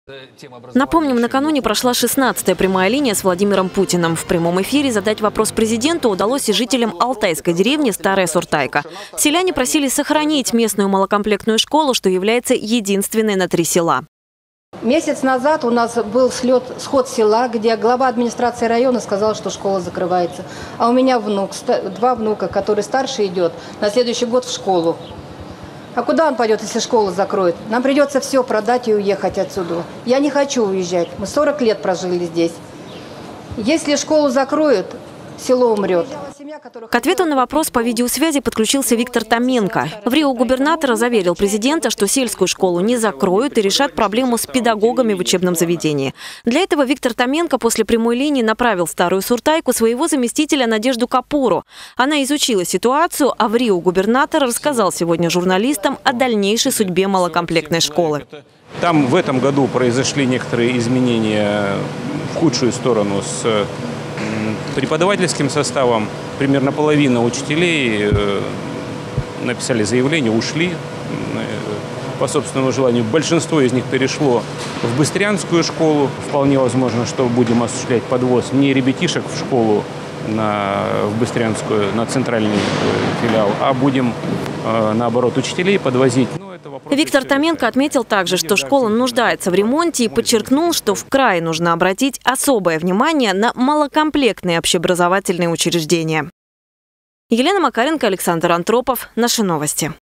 Напомним, накануне прошла 16-я прямая линия с Владимиром Путиным. В прямом эфире задать вопрос президенту удалось и жителям алтайской деревни Старая Суртайка. Селяне просили сохранить местную малокомплектную школу, что является единственной на 3 села. Месяц назад у нас был сход села, где глава администрации района сказал, что школа закрывается. А у меня два внука, который старший идет на следующий год в школу. А куда он пойдет, если школу закроют? Нам придется все продать и уехать отсюда. Я не хочу уезжать. Мы 40 лет прожили здесь. Если школу закроют, село умрет. К ответу на вопрос по видеосвязи подключился Виктор Томенко. В Рио губернатора заверил президента, что сельскую школу не закроют и решат проблему с педагогами в учебном заведении. Для этого Виктор Томенко после прямой линии направил в Старую Суртайку своего заместителя Надежду Капуру. Она изучила ситуацию, а в Рио губернатор рассказал сегодня журналистам о дальнейшей судьбе малокомплектной школы. Там в этом году произошли некоторые изменения в худшую сторону с преподавательским составом. Примерно половина учителей написали заявление, ушли по собственному желанию. Большинство из них перешло в Быстрянскую школу. Вполне возможно, что будем осуществлять подвоз не ребятишек в школу в Быстрянскую, на центральный филиал, а будем, наоборот, учителей подвозить. Виктор Томенко отметил также, что школа нуждается в ремонте и подчеркнул, что в крае нужно обратить особое внимание на малокомплектные общеобразовательные учреждения. Елена Макаренко, Александр Антропов. Наши новости.